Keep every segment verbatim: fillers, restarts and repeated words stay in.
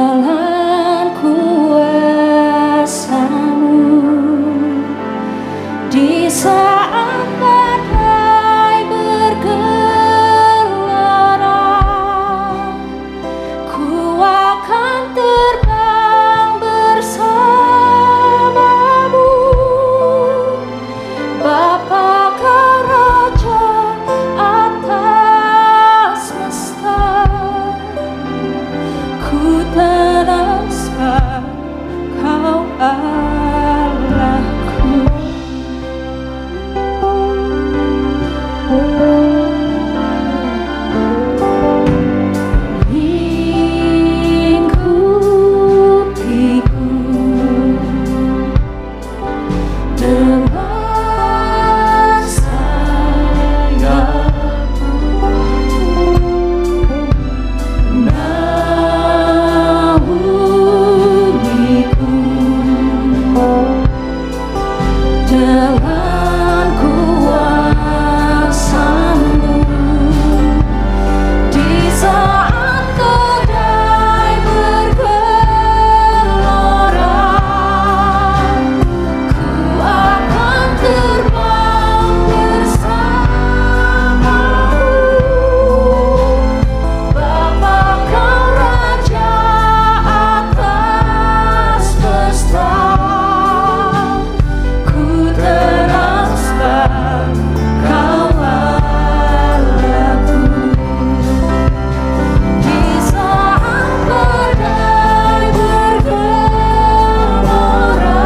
Dengan kuasa-Mu di saat badai bergelora, ku akan terbang bersama-Mu. Bapa Kau Raja atas semesta, ku terasa Kau Allahku. Lingkupiku dengan sayap-Mu, naungiku dengan kuasa-Mu di saat badai bergelora, ku akan terbang bersama-Mu. Bapa Kau Raja atas semesta, ku terasa Kau Allahku. Di saat badai bergelora,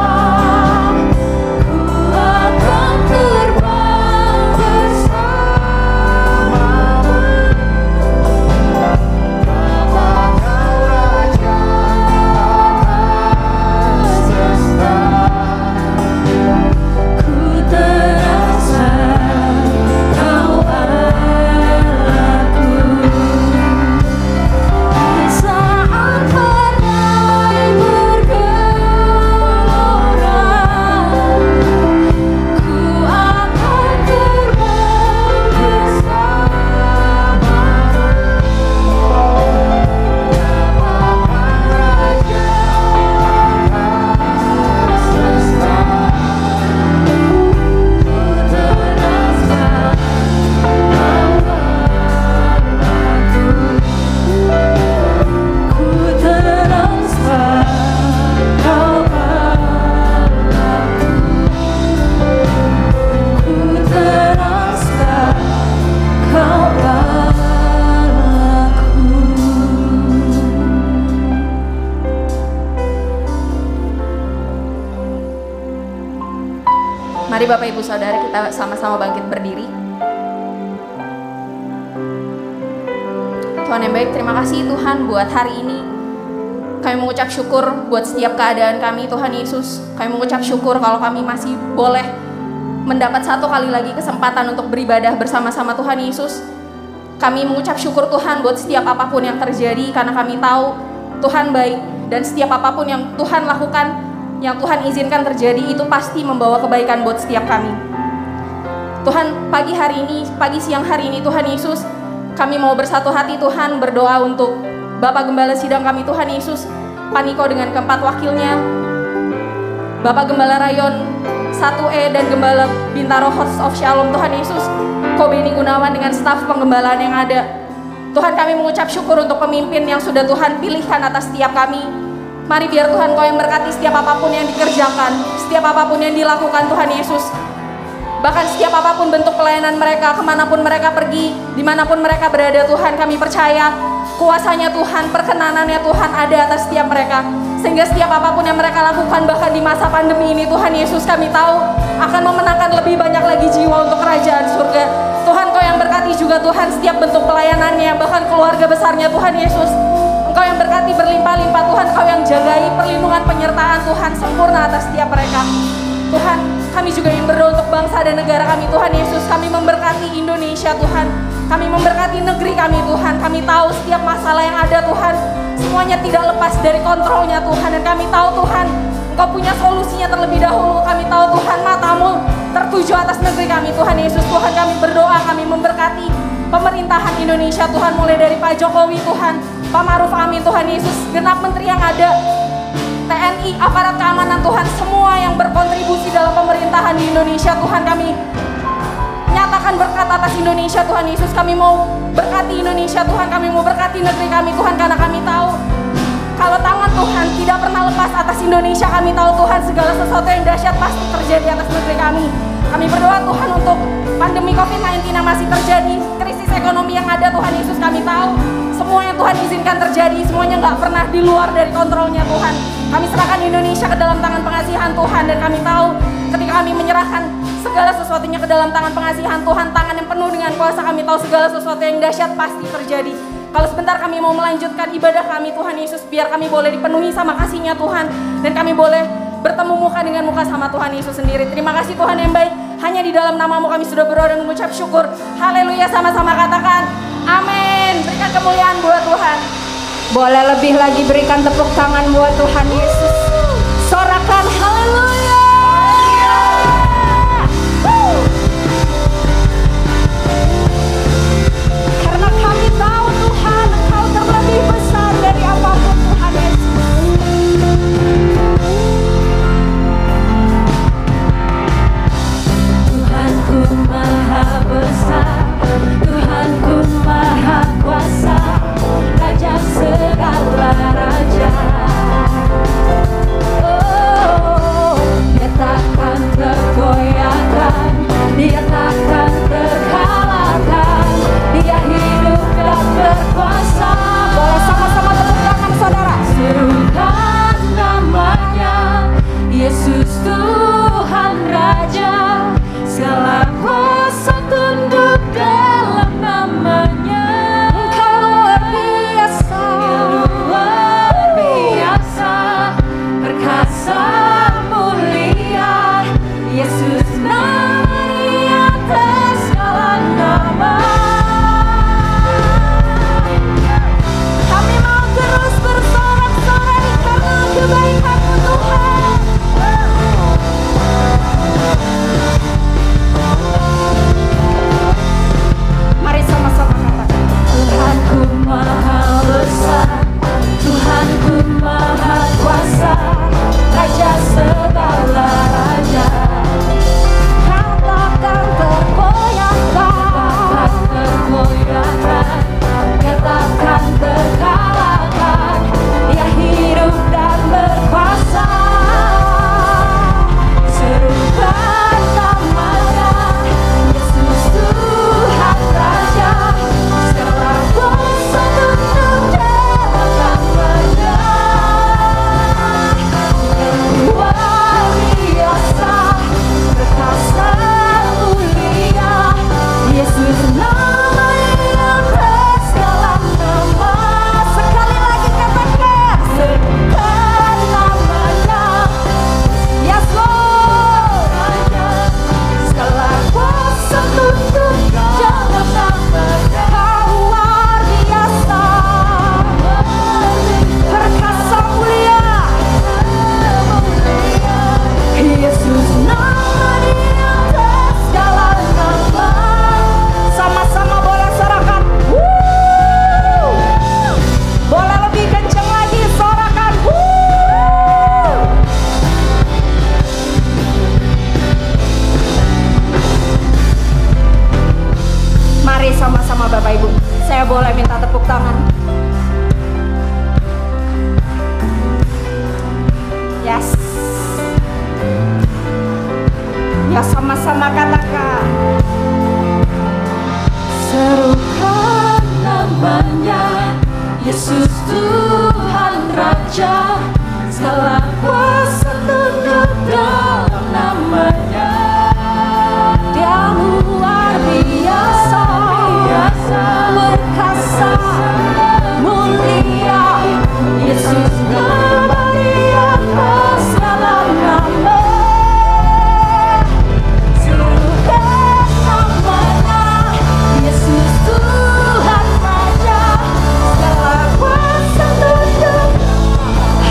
ku akan terbang bersama-Mu. Bapa Kau Raja atas semesta, ku terasa Kau Allahku. Di saat badai bergelora, ku akan terbang bersama-Mu. Bapa Raja atas semesta, ku terasa Kau Allahku. Ku terasa Kau Allahku. Ku terasa Kau Allahku. Mari Bapak Ibu Saudara kita sama-sama bangkit berdiri. Tuhan yang baik, terima kasih Tuhan buat hari ini. Kami mengucap syukur buat setiap keadaan kami Tuhan Yesus. Kami mengucap syukur kalau kami masih boleh mendapat satu kali lagi kesempatan untuk beribadah bersama-sama Tuhan Yesus. Kami mengucap syukur Tuhan buat setiap apapun yang terjadi, karena kami tahu Tuhan baik, dan setiap apapun yang Tuhan lakukan, yang Tuhan izinkan terjadi, itu pasti membawa kebaikan buat setiap kami. Tuhan, pagi hari ini, pagi siang hari ini Tuhan Yesus, kami mau bersatu hati Tuhan berdoa untuk Bapak Gembala Sidang kami Tuhan Yesus, Paniko dengan keempat wakilnya, Bapak Gembala Rayon satu E dan Gembala Bintaro Host of Shalom Tuhan Yesus, Ko Beni Gunawan dengan staf penggembalaan yang ada. Tuhan, kami mengucap syukur untuk pemimpin yang sudah Tuhan pilihkan atas setiap kami. Mari biar Tuhan Kau yang berkati setiap apapun yang dikerjakan, setiap apapun yang dilakukan Tuhan Yesus. Bahkan setiap apapun bentuk pelayanan mereka, kemanapun mereka pergi, dimanapun mereka berada Tuhan, kami percaya kuasanya Tuhan, perkenanannya Tuhan ada atas setiap mereka. Sehingga setiap apapun yang mereka lakukan, bahkan di masa pandemi ini Tuhan Yesus, kami tahu akan memenangkan lebih banyak lagi jiwa untuk kerajaan surga. Tuhan Kau yang berkati juga Tuhan setiap bentuk pelayanannya, bahkan keluarga besarnya Tuhan Yesus. Engkau yang berkati berlimpah-limpah Tuhan, Kau yang jagai perlindungan penyertaan Tuhan sempurna atas setiap mereka. Tuhan, kami juga ingin berdoa untuk bangsa dan negara kami Tuhan Yesus. Kami memberkati Indonesia Tuhan, kami memberkati negeri kami Tuhan. Kami tahu setiap masalah yang ada Tuhan, semuanya tidak lepas dari kontrolnya Tuhan. Dan kami tahu Tuhan, Engkau punya solusinya terlebih dahulu. Kami tahu Tuhan, matamu tertuju atas negeri kami Tuhan Yesus. Tuhan, kami berdoa, kami memberkati pemerintahan Indonesia Tuhan, mulai dari Pak Jokowi Tuhan, Pak Maruf Amin Tuhan Yesus, genap menteri yang ada, T N I, aparat keamanan Tuhan, semua yang berkontribusi dalam pemerintahan di Indonesia Tuhan, kami nyatakan berkat atas Indonesia Tuhan Yesus. Kami mau berkati Indonesia Tuhan, kami mau berkati negeri kami Tuhan, karena kami tahu kalau tangan Tuhan tidak pernah lepas atas Indonesia. Kami tahu Tuhan segala sesuatu yang dahsyat pasti terjadi atas negeri kami. Kami berdoa Tuhan untuk pandemi covid sembilan belas yang masih terjadi, krisis ekonomi yang ada Tuhan Yesus, kami tahu semua yang Tuhan izinkan terjadi, semuanya nggak pernah di luar dari kontrolnya Tuhan. Kami serahkan Indonesia ke dalam tangan pengasihan Tuhan, dan kami tahu ketika kami menyerahkan segala sesuatunya ke dalam tangan pengasihan Tuhan, tangan yang penuh dengan kuasa, kami tahu segala sesuatu yang dahsyat pasti terjadi. Kalau sebentar kami mau melanjutkan ibadah kami Tuhan Yesus, biar kami boleh dipenuhi sama kasih-Nya Tuhan, dan kami boleh bertemu muka dengan muka sama Tuhan Yesus sendiri. Terima kasih Tuhan yang baik, hanya di dalam nama-Mu kami sudah berdoa dan mengucap syukur. Haleluya, sama-sama katakan amin. Berikan kemuliaan buat Tuhan. Boleh lebih lagi berikan tepuk tangan buat Tuhan Yesus. Sorakan haleluya. Karena kami tahu Tuhan, Engkau terlebih besar dari apapun Tuhan Yesus. Tuhanku maha besar, Tuhanku maha kuasa, Raja segala raja. Oh, Dia takkan tergoyahkan, Dia takkan terkalahkan, Dia hidup dan berkuasa. Boleh sama-sama tepuk tangan saudara. Serukan namanya, Yesus Tuhan Raja, segala kuasa tunduk dalam namanya. Engkau luar biasa, Luar biasa, perkasa mulia, Yesus nama di atas segala nama. kami mau terus bersorak-sorai karena kebaikan-Mu Tuhan. Mari sama-sama katakan. Tuhanku maha besar, Tuhanku maha kuasa, Raja segala raja. Katakan tergoyahkan, Katakan tergoyahkan, katakan terkalahkan, Dia hidup dan berkuasa. Serukan namanya, Yesus Tuhan Raja, segala kuasa tunduk dalam namanya. Luar biasa, perkasa mulia, Yesus nama di atas segala nama. sekali lagi katakan. Serukan namanya, Yes Lord. Raja, segala kuasa tunduk dalam namanya. Kau luar biasa, perkasa mulia. Yesus nama di atas segala nama. Sama-sama boleh sorakan. Wuh. Boleh lebih kencang lagi sorakan. Wuh. Mari sama-sama Bapak Ibu, saya boleh minta tepuk tangan. Yes. Ya sama-sama katakan. Serukan namanya, Yesus Tuhan Raja, segala kuasa tunduk dalam namanya. Dia luar biasa, perkasa mulia. Yesus nama di atas segala nama. Serukan namanya, Yesus Tuhan Raja, segala kuasa tunduk.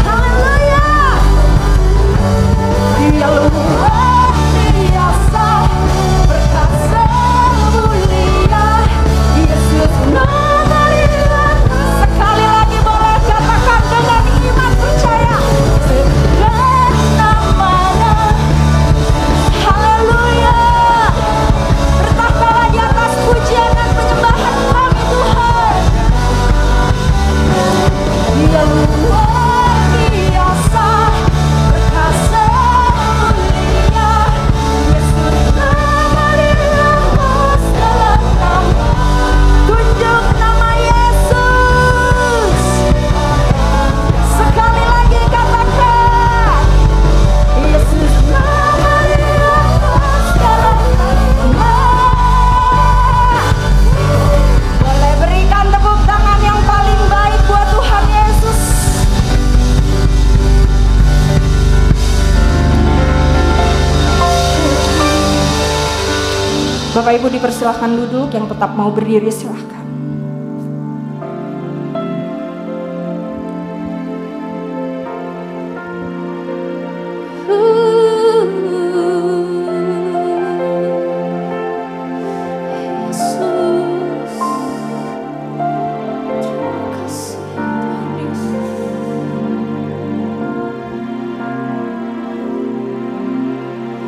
Bapak Ibu dipersilahkan duduk, yang tetap mau berdiri silahkan.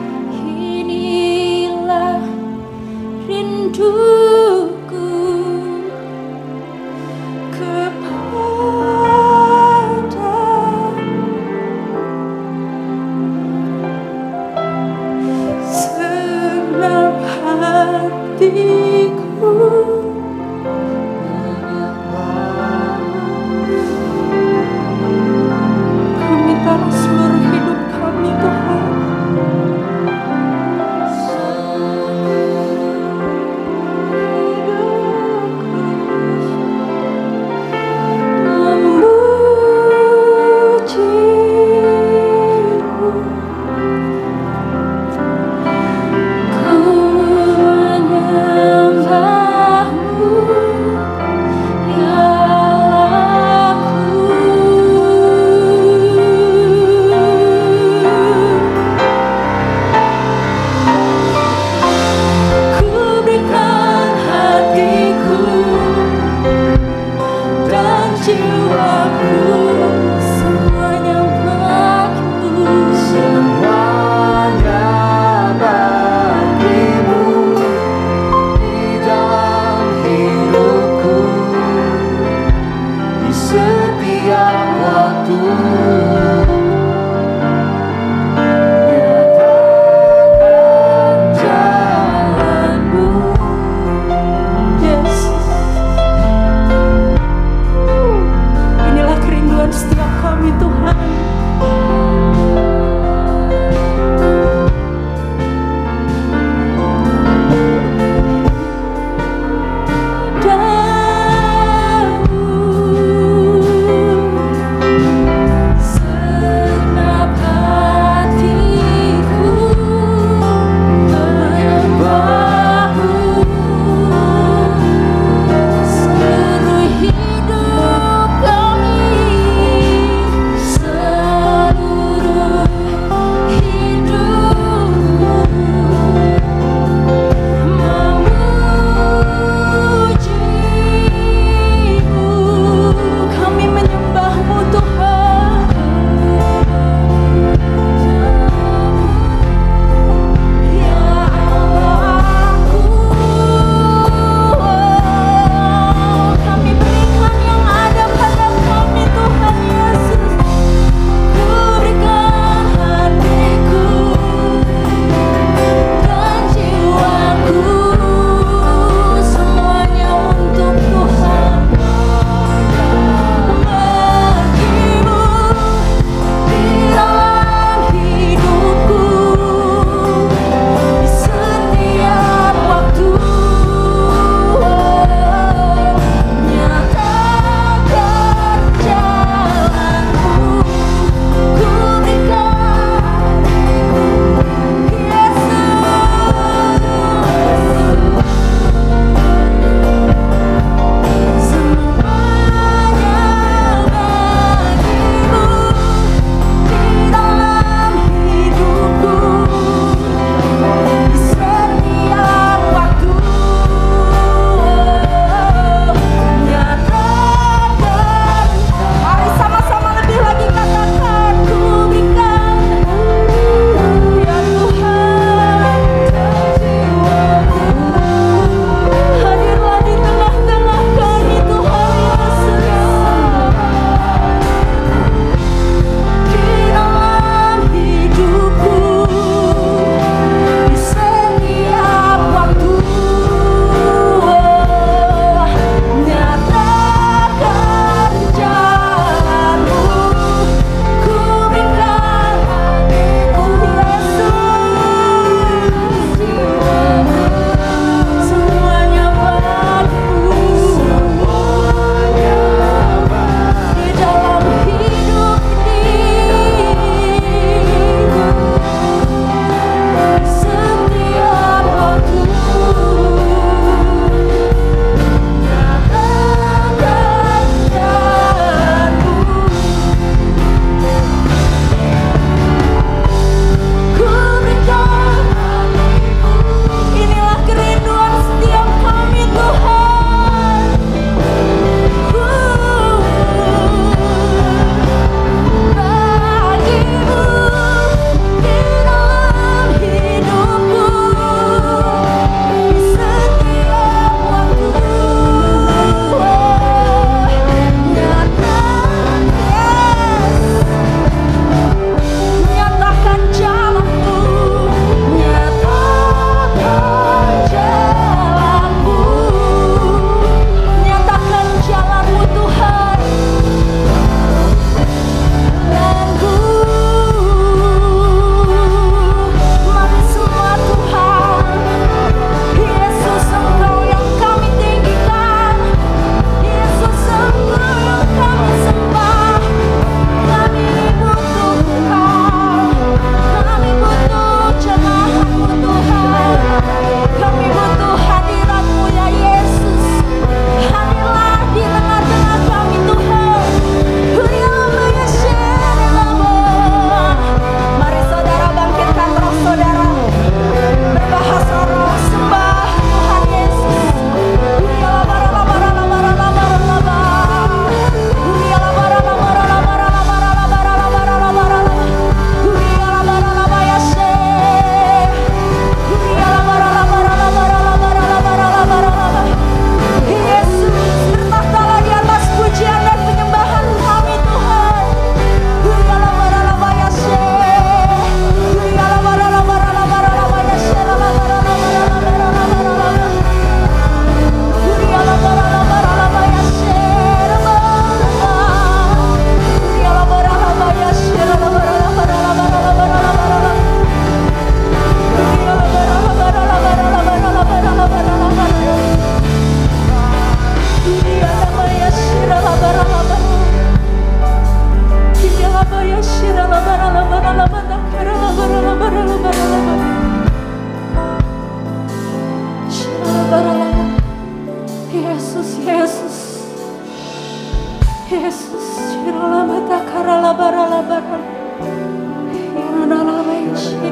Inilah rinduku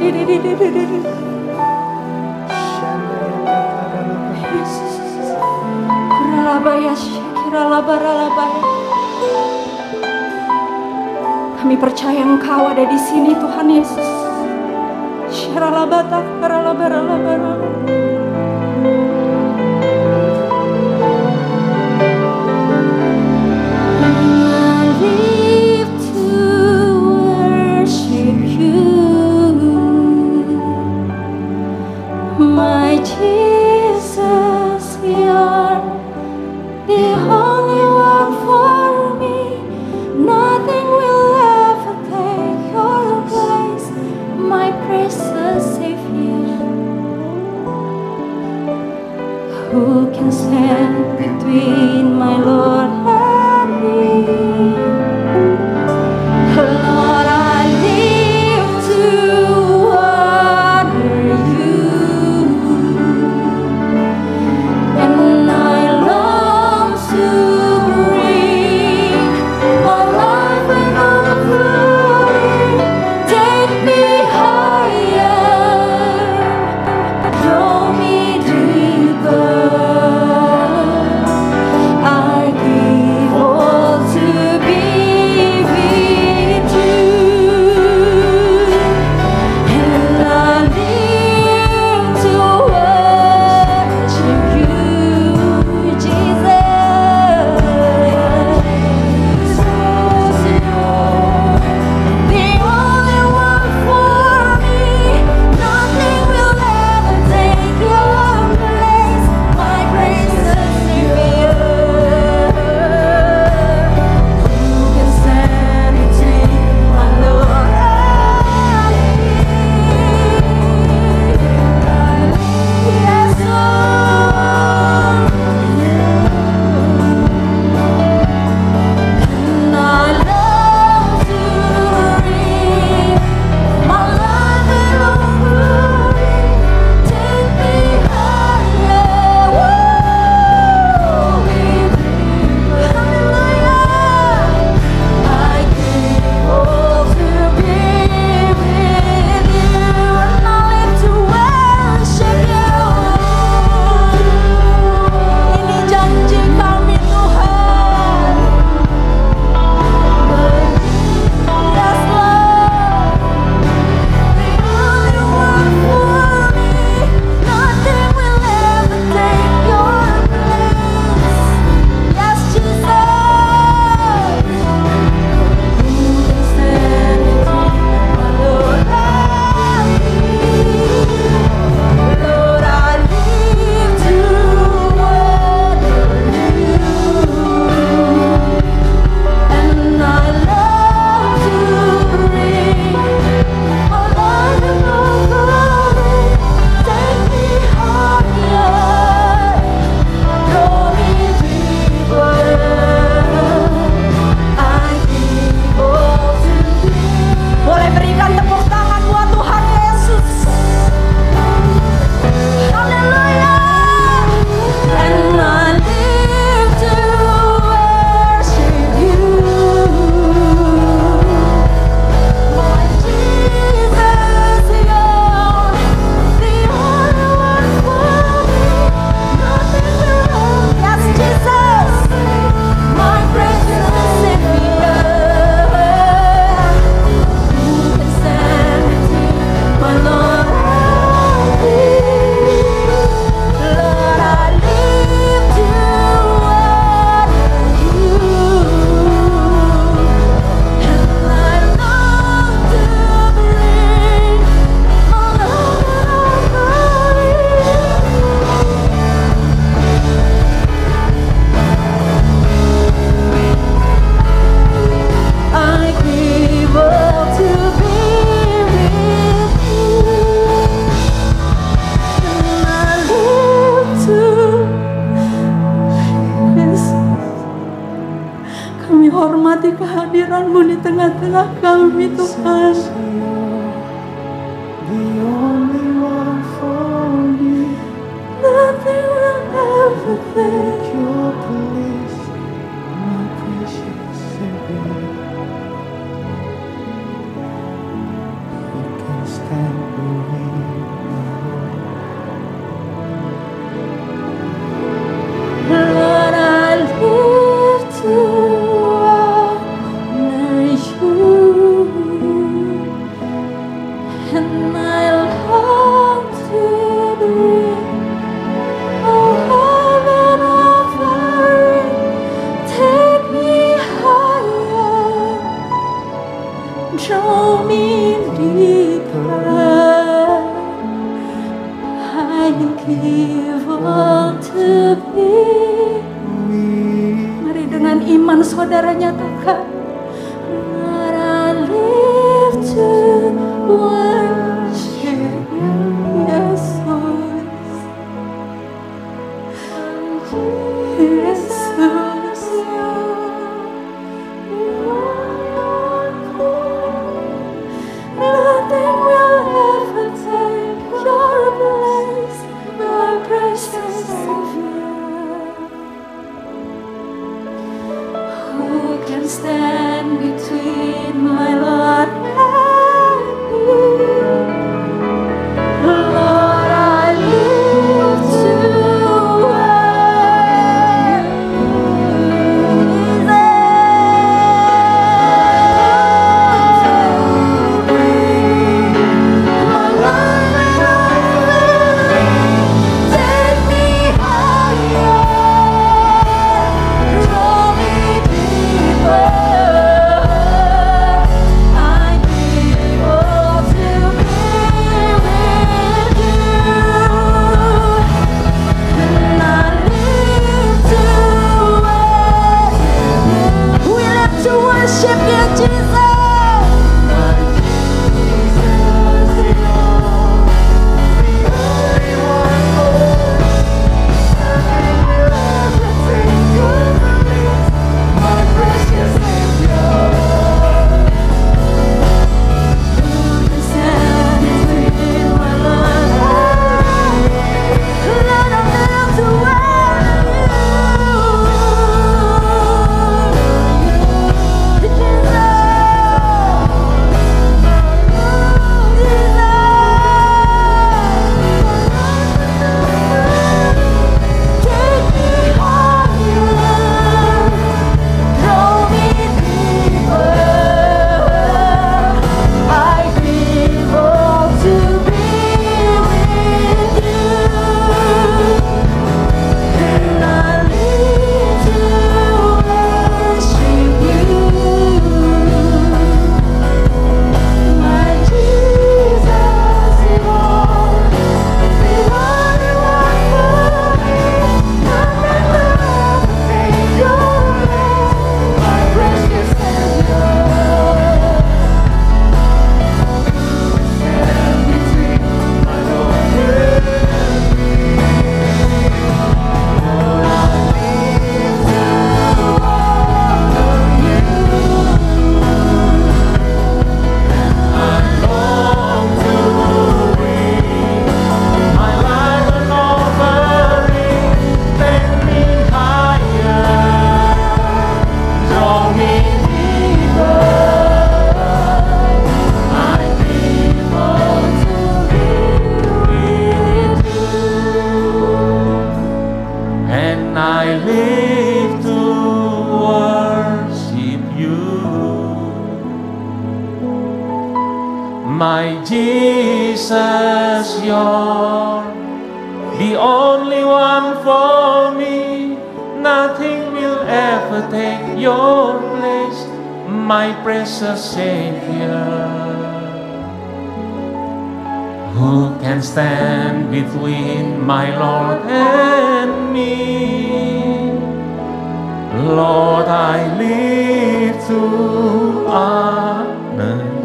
Kami percaya Engkau ada di sini, Tuhan Yesus. Syaralabata, karalabaralabara. My Jesus, you're the only one for me. Nothing will ever take your place, my precious Savior. Who can stand between my Lord and me? Lord, I live to honor you, and I long to bring my life and all glory. Take me higher, draw me deeper. I give all to be with you, and I live to worship you, Jesus. The only one for me. Nothing will ever take your place, my precious Savior. Who can stand between my Lord and me? Yes, Lord. And I love to bring my life and all glory. Take me higher, woo, with you. Hallelujah. I give all to be with you, and I live to worship you. Ini janji kami, Tuhan. Yes, Lord. The only one for me. Nothing will ever take your place. Yes, Jesus. Who can stand between my Lord and me? Lord, I live to honor you, and I love to bring my life and all glory. Take me higher, draw me deeper. I give all to you. Boleh berikan tepuk tangan buat Tuhan Yesus. Haleluya. And I live to worship you, my Jesus. You're the only one for me. Nothing will ever. Yes, Jesus, my precious Savior. Who can stand between my Lord and me? Lord, I live to honor you, and I long to bring my life and all glory. I give all to be with you, and I live to. Kami hormati kehadiran-Mu di tengah-tengah kami, Tuhan. The only one for me. Nothing will ever take Your place, my precious Savior. Who can stand draw me deeper. I give all to Thee. Mari dengan iman saudara nyatakan. Lord, I live to worship You. Yes, Lord. Jesus, nothing will ever take Your place, My precious Savior. Who can stand between my Lord and Me? Lord, I live to worship You, Jesus. My Jesus, You're the only one for me. Nothing will ever take Your place, my precious Savior. Who can stand between my Lord and me? Lord, I live to honor You,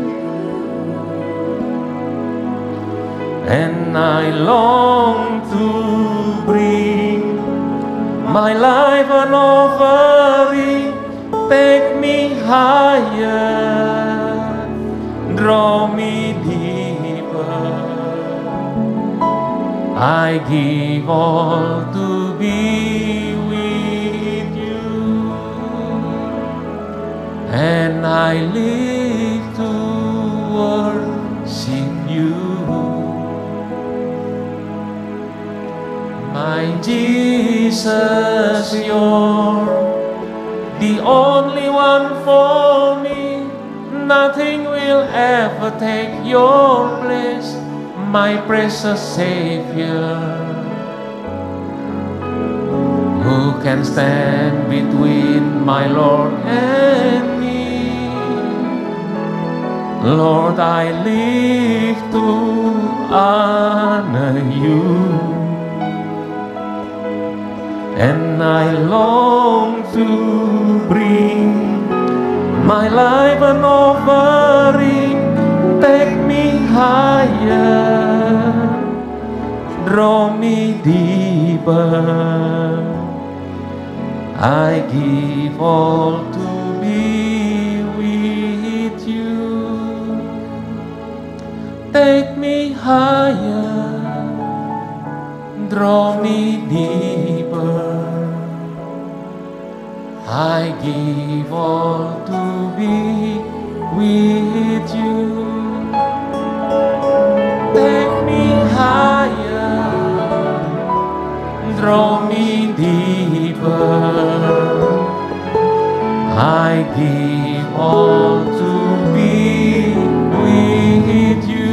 and I long to bring my life an offering. Take me higher, draw me deeper. I give all to be with You, and I live to worship You. My Jesus, You're the only one for me. Nothing will ever take Your place, my precious Savior. Who can stand between my Lord and me? Lord, I live to honor you, and I long to bring my life an offering. Take me higher, draw me deeper. I give all to be with you. Take me higher, draw me deeper. I give all to be with you. Take me higher, draw me deeper. I give all to be with you.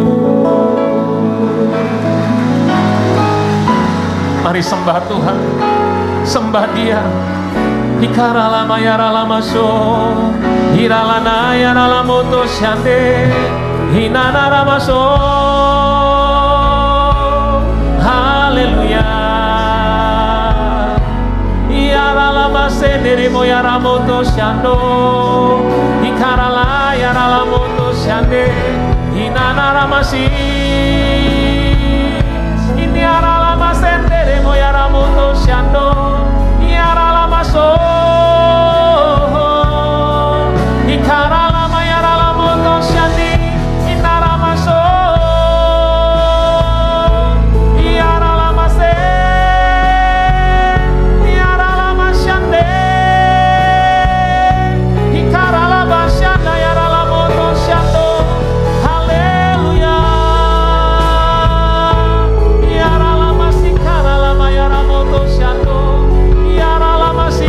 Mari sembah Tuhan, sembah Dia. Hikara lama yara lama so, hiralana yara lama to shande, hinana lama so. Haleluya. Yara lama sendiri mo yara moto shando, hikara la yara lama to shande, hinana lama si. Ini yara lama sendiri mo yara moto shando, yara lama so. Hikara lama yara lama to shandi, inara maso. Yara lama se, yara lama shande. Hikara lama shanda yara lama to shando. Haleluya. Yara lama sikara lama yara moto shando. Yara lama si.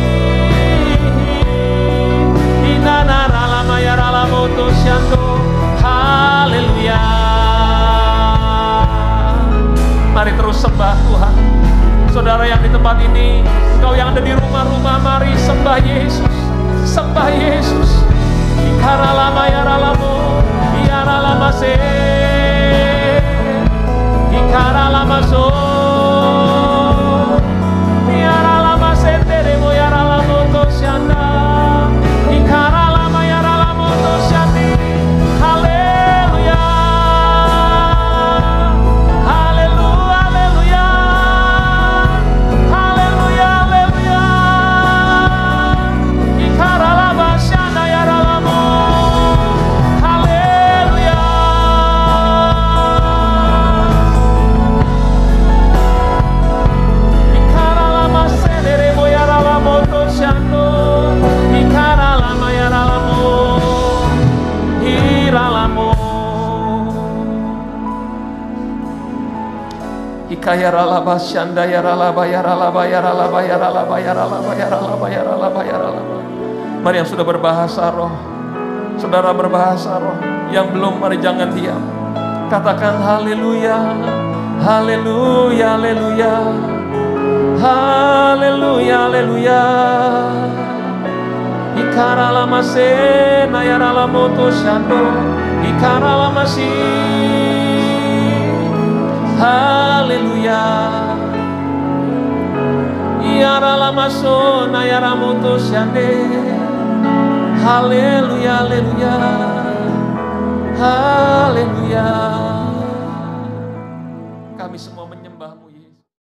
Inanara lama yara lama to shando. Haleluya. Mari terus sembah Tuhan. Saudara yang di tempat ini, kau yang ada di rumah-rumah, mari sembah Yesus. Sembah Yesus. Ikara lama yara lama, yara lama se. Ikara lama so. Yara lama se teremo yara lama to shanda. Ikara lama yara lama to shandi. Haleluya. Haleluya, haleluya. Haleluya, haleluya. Ikara lama shanda yara lama. Haleluya. Ikara lama senderemo yara lama to shando. Ikara lama yara lama. Hira lama. Ikayara laba shanda yara laba yara laba yara laba yara laba yara laba yara laba yara laba yara laba. Mari yang sudah berbahasa roh, saudara berbahasa roh, yang belum, mari jangan diam. Katakan haleluya, haleluya, haleluya. Haleluya, haleluya. Ikara lama se na yara lama to shando. Ikara lama si. Haleluya. Yara lama so na yara moto shande. Haleluya, haleluya. Haleluya.